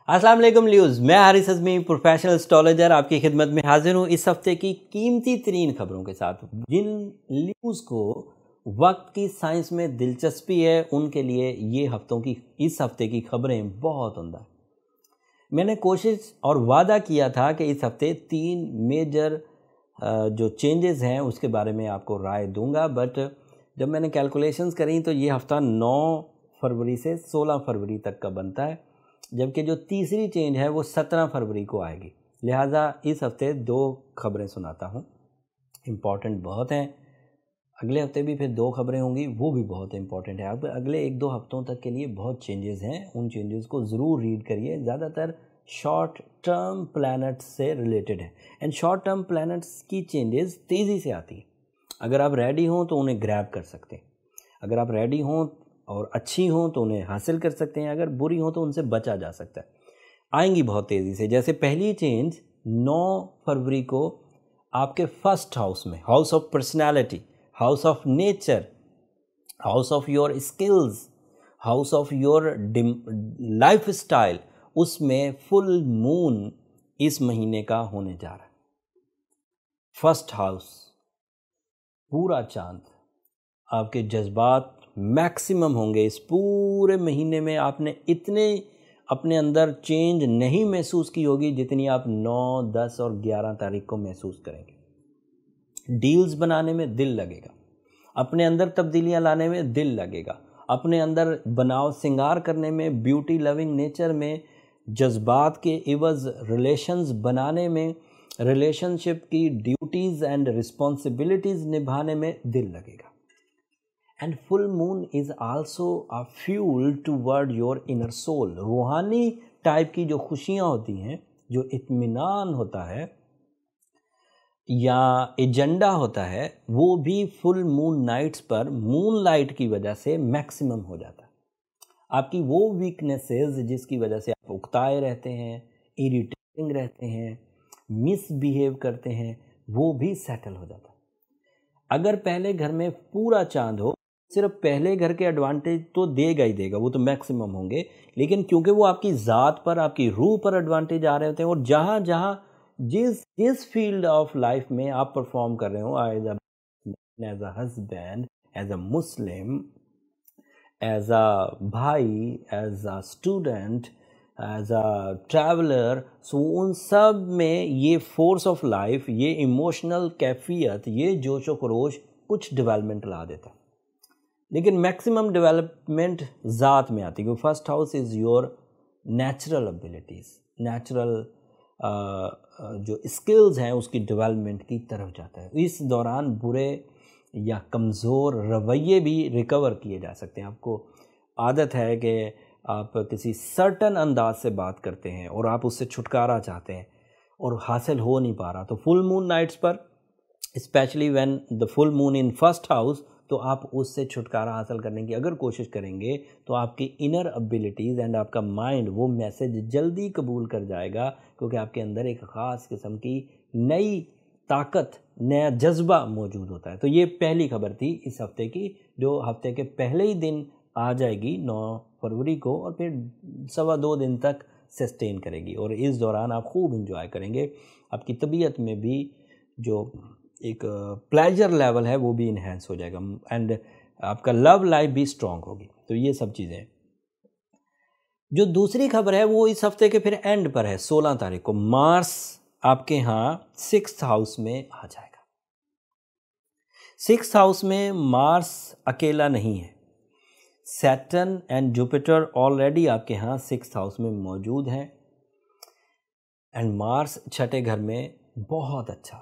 अस्सलाम वालेकुम ल्यूज़, मैं हारिस अज़मी प्रोफेशनल एस्ट्रोलॉजर आपकी खिदमत में हाजिर हूँ इस हफ्ते की कीमती तरीन खबरों के साथ। जिन ल्यूज़ को वक्त की साइंस में दिलचस्पी है उनके लिए इस हफ्ते की खबरें बहुत उम्दा है। मैंने कोशिश और वादा किया था कि इस हफ्ते 3 मेजर जो चेंजेस हैं उसके बारे में आपको राय दूंगा, बट जब मैंने कैलकुलेशंस करी तो ये हफ्ता 9 फरवरी से 16 फरवरी तक का बनता है, जबकि जो तीसरी चेंज है वो 17 फरवरी को आएगी। लिहाजा इस हफ्ते 2 खबरें सुनाता हूँ, इम्पॉर्टेंट बहुत हैं। अगले हफ्ते भी फिर 2 खबरें होंगी, वो भी बहुत इंपॉर्टेंट है। अब अगले 1-2 हफ्तों तक के लिए बहुत चेंजेस हैं, उन चेंजेस को ज़रूर रीड करिए। ज़्यादातर शॉर्ट टर्म प्लैनेट्स से रिलेटेड है एंड शॉर्ट टर्म प्लैनेट्स की चेंजेस तेज़ी से आती हैं। अगर आप रेडी हों तो उन्हें ग्रैब कर सकते हैं, अगर आप रेडी हों और अच्छी हों तो उन्हें हासिल कर सकते हैं, अगर बुरी हों तो उनसे बचा जा सकता है। आएंगी बहुत तेज़ी से। जैसे पहली चेंज 9 फरवरी को आपके फर्स्ट हाउस में, house of personality, house of nature, house of your skills, house of your life style, उसमें फुल मून इस महीने का होने जा रहा है। फर्स्ट हाउस, पूरा चांद, आपके जज्बात मैक्सिमम होंगे इस पूरे महीने में। आपने इतने अपने अंदर चेंज नहीं महसूस की होगी जितनी आप 9, 10 और 11 तारीख को महसूस करेंगे। डील्स बनाने में दिल लगेगा, अपने अंदर तब्दीलियां लाने में दिल लगेगा, अपने अंदर बनाव सिंगार करने में, ब्यूटी लविंग नेचर में, जज्बात के इवज़ रिलेशंस बनाने में, रिलेशनशिप की ड्यूटीज़ एंड रिस्पॉन्सिबिलिटीज़ निभाने में दिल लगेगा। And full moon is also a fuel toward your inner soul. रूहानी टाइप की जो खुशियाँ होती हैं, जो इत्मीनान होता है या एजेंडा होता है, वो भी फुल मून नाइट्स पर मून लाइट की वजह से मैक्सिमम हो जाता है। आपकी वो वीकनेसेस जिसकी वजह से आप उकताए रहते हैं, इरिटेटिंग रहते हैं, मिसबिहेव करते हैं, वो भी सेटल हो जाता है। अगर पहले घर में पूरा चांद हो, सिर्फ पहले घर के एडवांटेज तो देगा ही देगा, वो तो मैक्सिमम होंगे, लेकिन क्योंकि वो आपकी ज़ात पर, आपकी रूह पर एडवांटेज आ रहे होते हैं, और जहाँ जहाँ जिस फील्ड ऑफ लाइफ में आप परफॉर्म कर रहे हो, as a husband, as a Muslim, as a भाई, as a student, as a traveller, so उन सब में ये फोर्स ऑफ लाइफ, ये इमोशनल कैफियत, ये जोश व खरोश कुछ डेवलपमेंट ला देता है। लेकिन मैक्सिमम डेवलपमेंट ज़ात में आती है, क्योंकि first house is your natural abilities, natural जो स्किल्स हैं उसकी डेवलपमेंट की तरफ जाता है। इस दौरान बुरे या कमज़ोर रवैये भी रिकवर किए जा सकते हैं। आपको आदत है कि आप किसी सर्टन अंदाज से बात करते हैं और आप उससे छुटकारा चाहते हैं और हासिल हो नहीं पा रहा, तो फुल मून नाइट्स पर, specially when the full moon in first house, तो आप उससे छुटकारा हासिल करने की अगर कोशिश करेंगे तो आपकी इनर एबिलिटीज़ एंड आपका माइंड वो मैसेज जल्दी कबूल कर जाएगा, क्योंकि आपके अंदर एक ख़ास किस्म की नई ताकत, नया जज्बा मौजूद होता है। तो ये पहली खबर थी इस हफ्ते की, जो हफ्ते के पहले ही दिन आ जाएगी 9 फरवरी को, और फिर 2.25 दिन तक सस्टेन करेगी, और इस दौरान आप खूब इंजॉय करेंगे। आपकी तबीयत में भी जो एक प्लेजर लेवल है वो भी इन्हेंस हो जाएगा, एंड आपका लव लाइफ भी स्ट्रॉन्ग होगी। तो ये सब चीज़ें। जो दूसरी खबर है वो इस हफ्ते के फिर एंड पर है। 16 तारीख को मार्स आपके यहाँ 6th हाउस में आ जाएगा। 6th हाउस में मार्स अकेला नहीं है, सैटर्न एंड जुपिटर ऑलरेडी आपके यहाँ 6th हाउस में मौजूद हैं, एंड मार्स 6ठे घर में बहुत अच्छा।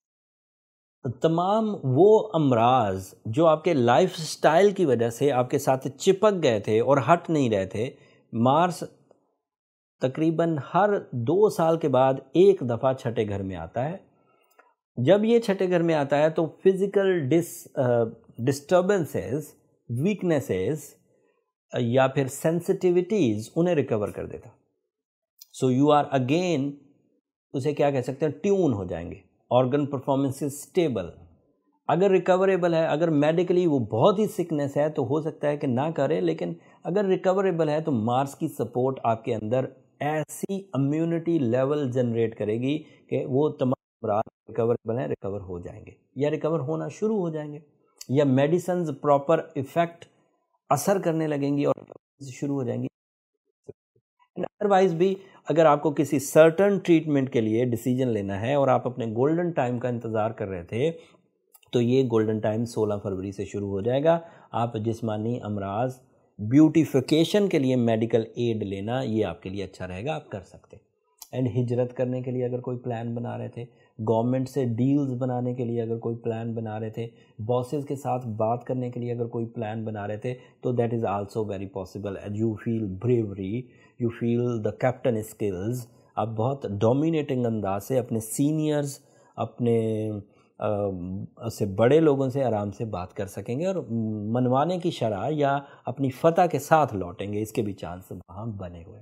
तमाम वो अमराज जो आपके लाइफ स्टाइल की वजह से आपके साथ चिपक गए थे और हट नहीं रहे थे, मार्स तकरीबन हर 2 साल के बाद एक दफ़ा 6ठे घर में आता है। जब ये 6ठे घर में आता है तो फिज़िकल डिस्टर्बेंसेस, वीकनेसेस या फिर सेंसिटिविटीज़ उन्हें रिकवर कर देता। सो यू आर अगेन, उसे क्या कह सकते हैं, ट्यून हो जाएंगे। ऑर्गन परफॉर्मेंस स्टेबल, अगर रिकवरेबल है, अगर मेडिकली वो बहुत ही सिकनेस है तो हो सकता है कि ना करे, लेकिन अगर रिकवरेबल है तो मार्स की सपोर्ट आपके अंदर ऐसी इम्यूनिटी लेवल जनरेट करेगी कि वो तमाम अमराज रिकवरेबल हैं, रिकवर हो जाएंगे या रिकवर होना शुरू हो जाएंगे, या मेडिसिन प्रॉपर इफेक्ट असर करने लगेंगी और शुरू हो जाएंगी। अदरवाइज भी अगर आपको किसी सर्टन ट्रीटमेंट के लिए डिसीजन लेना है और आप अपने गोल्डन टाइम का इंतज़ार कर रहे थे, तो ये गोल्डन टाइम 16 फरवरी से शुरू हो जाएगा। आप जिस्मानी अमराज ब्यूटिफिकेशन के लिए मेडिकल एड लेना, ये आपके लिए अच्छा रहेगा, आप कर सकते। एंड हिजरत करने के लिए अगर कोई प्लान बना रहे थे, गवर्नमेंट से डील्स बनाने के लिए अगर कोई प्लान बना रहे थे, बॉसेस के साथ बात करने के लिए अगर कोई प्लान बना रहे थे, तो that is also very possible. You feel bravery, you feel the captain skills. आप बहुत डोमिनेटिंग अंदाज से अपने सीनियर्स, अपने से बड़े लोगों से आराम से बात कर सकेंगे और मनवाने की शरह या अपनी फतह के साथ लौटेंगे, इसके भी चांस वहाँ बने हुए।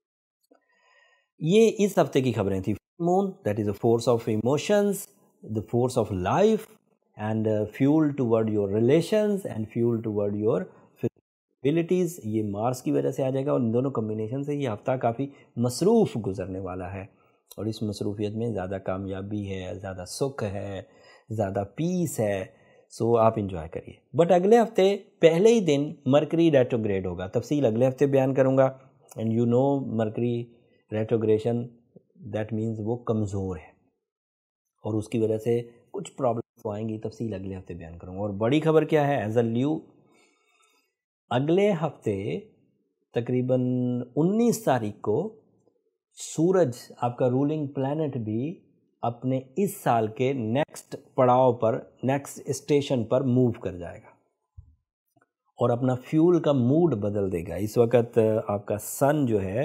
ये इस हफ्ते की खबरें थी। Moon, that is a force of emotions, the force of life and fuel toward your relations and fuel toward your feasibilities. ये मार्स की वजह से आ जाएगा और इन दोनों कम्बिनेशन से ये हफ्ता काफ़ी मसरूफ़ गुजरने वाला है और इस मसरूफियत में ज़्यादा कामयाबी है, ज़्यादा सुख है, ज़्यादा पीस है। सो आप इंजॉय करिए। बट अगले हफ्ते पहले ही दिन मरकरी रेट्रोग्रेड होगा, तफसील अगले हफ्ते बयान करूँगा। And you know Mercury retrogression that means वो कमज़ोर है और उसकी वजह से कुछ प्रॉब्लम्स आएंगी, तफसील अगले हफ्ते बयान करूँगा। और बड़ी खबर क्या है, एज अ ल्यू अगले हफ्ते तकरीबन 19 तारीख को सूरज, आपका रूलिंग प्लैनेट, भी अपने इस साल के नेक्स्ट पड़ाव पर, नेक्स्ट स्टेशन पर मूव कर जाएगा और अपना फ्यूल का मूड बदल देगा। इस वक्त आपका सन जो है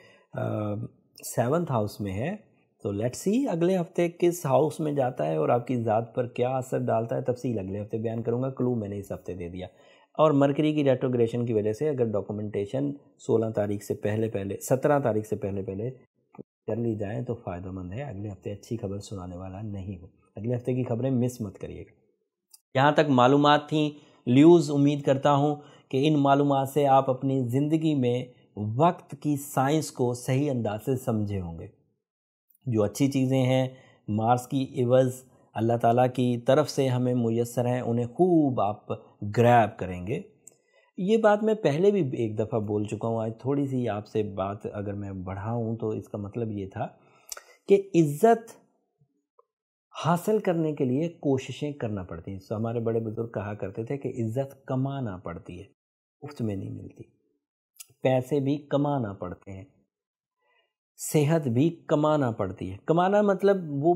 7th हाउस में है, तो लेट्स सी अगले हफ्ते किस हाउस में जाता है और आपकी ज़ात पर क्या असर डालता है, तफसील अगले हफ्ते बयान करूँगा। क्लू मैंने इस हफ्ते दे दिया। और मरकरी की रेट्रोग्रेशन की वजह से अगर डॉक्यूमेंटेशन 16 तारीख से पहले 17 तारीख से पहले कर ली जाए तो फ़ायदेमंद है। अगले हफ्ते अच्छी खबर सुनाने वाला नहीं हो, अगले हफ्ते की खबरें मिस मत करिएगा। यहाँ तक मालूमात थी ल्यूज़। उम्मीद करता हूँ कि इन मालूमात से आप अपनी ज़िंदगी में वक्त की साइंस को सही अंदाज से समझे होंगे। जो अच्छी चीज़ें हैं, मार्स की इवज़ अल्लाह ताला की तरफ से हमें मुयस्सर हैं, उन्हें खूब आप ग्रैब करेंगे। ये बात मैं पहले भी एक दफ़ा बोल चुका हूँ, आज थोड़ी सी आपसे बात अगर मैं बढ़ाऊँ तो इसका मतलब ये था कि इज़्ज़त हासिल करने के लिए कोशिशें करना पड़ती हैं। तो हमारे बड़े बुजुर्ग कहा करते थे कि इज़्ज़त कमाना पड़ती है, मुफ्त में नहीं मिलती। पैसे भी कमाना पड़ते हैं, सेहत भी कमाना पड़ती है। कमाना मतलब वो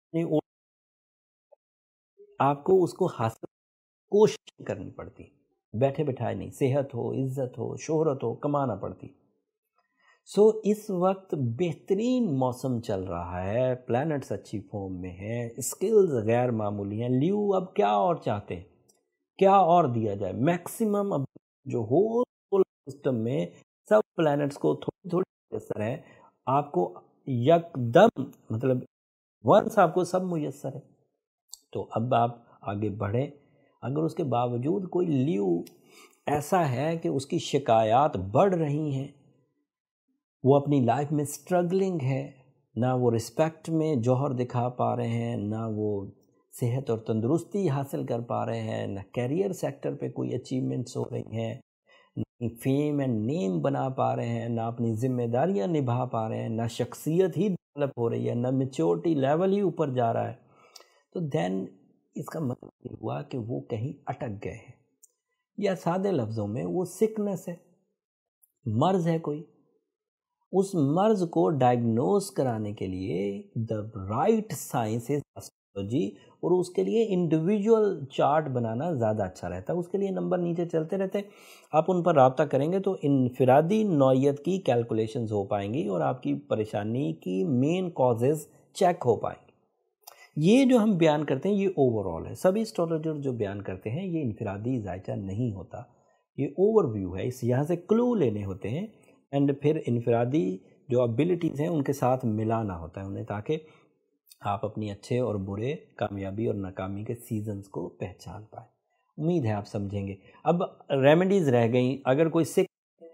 आपको उसको हासिल कोशिश करनी पड़ती है, बैठे बैठाए नहीं। सेहत हो, इज़्ज़त हो, शोहरत हो, कमाना पड़ती। सो इस वक्त बेहतरीन मौसम चल रहा है, प्लैनेट्स अच्छी फॉर्म में हैं, स्किल्स गैर मामूली हैं। ल्यू अब क्या और चाहते हैं, क्या और दिया जाए? मैक्सिमम अब जो हो सिस्टम में सब प्लैनेट्स को थोड़ी थोड़ी मुयस्सर है, आपको यकदम मतलब वंस आपको सब मुयस्सर है। तो अब आप आगे बढ़ें। अगर उसके बावजूद कोई ल्यू ऐसा है कि उसकी शिकायत बढ़ रही हैं, वो अपनी लाइफ में स्ट्रगलिंग है, ना वो रिस्पेक्ट में जौहर दिखा पा रहे हैं, ना वो सेहत और तंदुरुस्ती हासिल कर पा रहे हैं, ना कैरियर सेक्टर पे कोई अचीवमेंट्स हो रही हैं, ना फेम एंड नेम बना पा रहे हैं, ना अपनी जिम्मेदारियां निभा पा रहे हैं, ना शख्सियत ही डेवलप हो रही है, ना मैच्योरिटी लेवल ही ऊपर जा रहा है, तो देन इसका मतलब ये हुआ कि वो कहीं अटक गए हैं, या सादे लफ्ज़ों में वो सिकनेस है, मर्ज है कोई। उस मर्ज को डायग्नोज कराने के लिए the right science is astrology, और उसके लिए इंडिविजुअल चार्ट बनाना ज़्यादा अच्छा रहता है। उसके लिए नंबर नीचे चलते रहते हैं, आप उन पर रब्ता करेंगे तो इनफिरादी नौइयत की कैलकुलेशंस हो पाएंगी और आपकी परेशानी की मेन कॉजेज़ चेक हो पाएंगी। ये जो हम बयान करते हैं ये ओवरऑल है, सभी एस्ट्रोलॉजर जो बयान करते हैं ये इनफिरादी जायचा नहीं होता, ये ओवरव्यू है। इस यहाँ से क्लू लेने होते हैं एंड फिर इनफिरादी जो एबिलिटीज़ हैं उनके साथ मिलाना होता है उन्हें, ताकि आप अपनी अच्छे और बुरे, कामयाबी और नाकामी के सीजन्स को पहचान पाए। उम्मीद है आप समझेंगे। अब रेमेडीज़ रह गई। अगर कोई सिक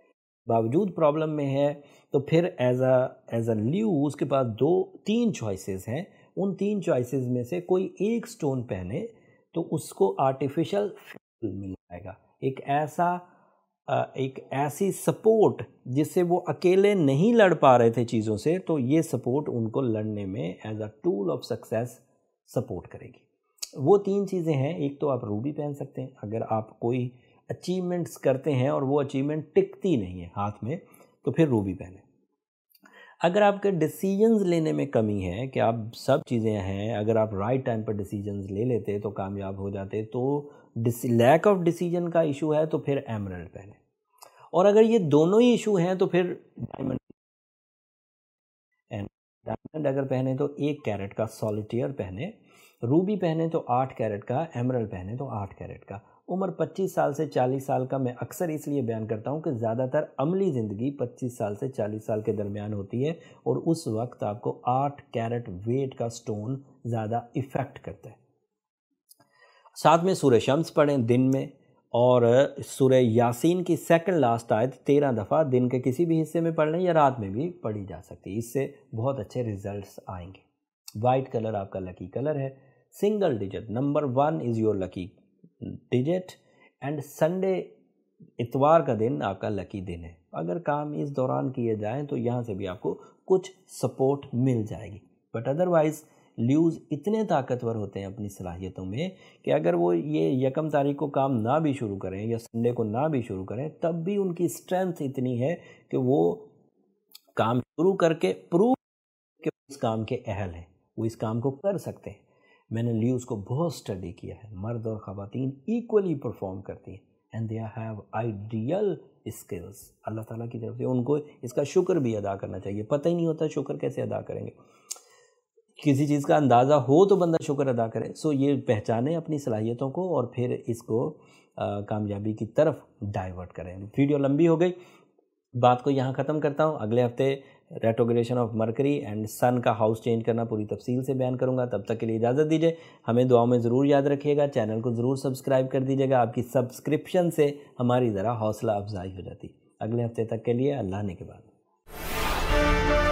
बावजूद प्रॉब्लम में है, तो फिर एज अ ल्यू उसके पास 2-3 चॉइसेस हैं। उन 3 चॉइसेस में से कोई एक स्टोन पहने तो उसको आर्टिफिशियल फील मिल जाएगा, एक ऐसी सपोर्ट जिससे वो अकेले नहीं लड़ पा रहे थे चीज़ों से, तो ये सपोर्ट उनको लड़ने में as a tool of success support करेगी। वो 3 चीज़ें हैं। एक तो आप रूबी पहन सकते हैं, अगर आप कोई अचीवमेंट्स करते हैं और वो अचीवमेंट टिकती नहीं है हाथ में, तो फिर रूबी पहने। अगर आपके डिसीजंस लेने में कमी है कि आप सब चीज़ें हैं, अगर आप राइट टाइम पर डिसीजंस ले लेते तो कामयाब हो जाते, तो लैक ऑफ डिसीजन का इशू है तो फिर एमरल्ड पहने। और अगर ये दोनों ही इशू हैं तो फिर डायमंड अगर पहने तो 1 कैरेट का सॉलिटेयर पहने, रूबी पहने तो 8 कैरेट का, एमरल्ड पहने तो 8 कैरेट का। उम्र 25 साल से 40 साल का मैं अक्सर इसलिए बयान करता हूँ कि ज़्यादातर अमली ज़िंदगी 25 साल से 40 साल के दरमियान होती है, और उस वक्त आपको 8 कैरेट वेट का स्टोन ज़्यादा इफ़ेक्ट करता है। साथ में सूरह शम्स पढ़ें दिन में, और सूरह यासीन की सेकंड लास्ट आयत 13 दफ़ा दिन के किसी भी हिस्से में पढ़ लें या रात में भी पढ़ी जा सकती है। इससे बहुत अच्छे रिजल्ट्स आएंगे। वाइट कलर आपका लकी कलर है। Single digit number 1 is your lucky digit, and Sunday इतवार का दिन आपका लकी दिन है। अगर काम इस दौरान किए जाएं तो यहाँ से भी आपको कुछ सपोर्ट मिल जाएगी। बट अदरवाइज़ ल्यूज़ इतने ताकतवर होते हैं अपनी सलाहियतों में कि अगर वो ये 1 तारीख को काम ना भी शुरू करें या संडे को ना भी शुरू करें, तब भी उनकी स्ट्रेंथ इतनी है कि वो काम शुरू करके प्रूव कि उस काम के अहल हैं, वो इस काम को कर सकते हैं। मैंने ल्यूज़ को बहुत स्टडी किया है। मर्द और ख़वातीन इक्वली परफॉर्म करती हैं, and they have ideal skills. Allah ताला की तरफ से उनको इसका शुक्र भी अदा करना चाहिए। पता ही नहीं होता शुक्र कैसे अदा करेंगे। किसी चीज़ का अंदाज़ा हो तो बंदा शुक्र अदा करे। सो ये पहचाने अपनी सलाहियतों को और फिर इसको कामयाबी की तरफ डाइवर्ट करें। वीडियो लंबी हो गई, बात को यहाँ ख़त्म करता हूँ। अगले हफ्ते retrogression of Mercury and Sun का हाउस चेंज करना पूरी तफसील से बयान करूँगा। तब तक के लिए इजाज़त दीजिए। हमें दुआओं में ज़रूर याद रखिएगा। चैनल को ज़रूर सब्सक्राइब कर दीजिएगा। आपकी सब्सक्रिप्शन से हमारी ज़रा हौसला अफजाई हो जाती है। अगले हफ्ते तक के लिए अल्लाह ने के बाद।